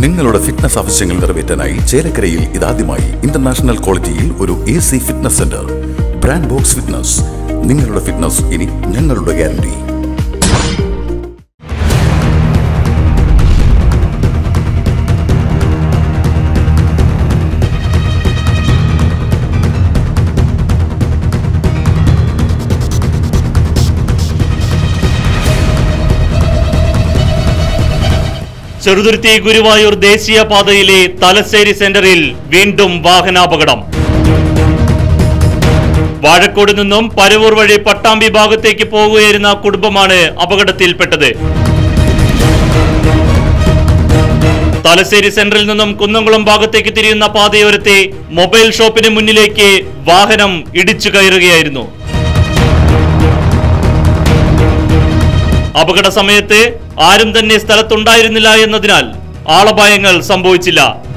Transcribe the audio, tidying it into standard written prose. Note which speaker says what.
Speaker 1: നിങ്ങളുടെ ഫിറ്റ്നസ് ആവശ്യങ്ങൾ നിറവേറ്റാനായി ചേലക്കരയിൽ ഇതാദ്യമായി ഇന്റർനാഷണൽ ക്വാളിറ്റിയിൽ ഒരു AC fitness centre. Brand box fitness. നിങ്ങളുടെ ഫിറ്റ്നസ് ഇനി ഞങ്ങളുടെ ഗ്യാരണ്ടി.
Speaker 2: ചെറുതുരുത്തി ഗുരുവായൂർ ദേശീയപാതയിലെ തലശ്ശേരി സെന്ററിൽ വീണ്ടും വാഹനാപകടം. വാഴക്കോട് നിന്നും പരവൂർ വഴി പട്ടാമ്പി ഭാഗത്തേക്ക് പോകുകയായിരുന്ന കുടുംബമാണ് അപകടത്തിൽപ്പെട്ടത്. തലശ്ശേരി സെന്ററിൽ നിന്നും കുന്നംകുളം ഭാഗത്തേക്ക് തിരിയുന്ന പാതയോരത്തെ മൊബൈൽ ഷോപ്പിന് മുന്നിലേക്ക് വാഹനം ഇടിച്ചു കയറുകയായിരുന്നു. അപകട സമയത്ത് ആരും തന്നെ സ്ഥലത്തുണ്ടായിരുന്നില്ല എന്നതിനാൽ ആളപായങ്ങൾ സംഭവിച്ചില്ല.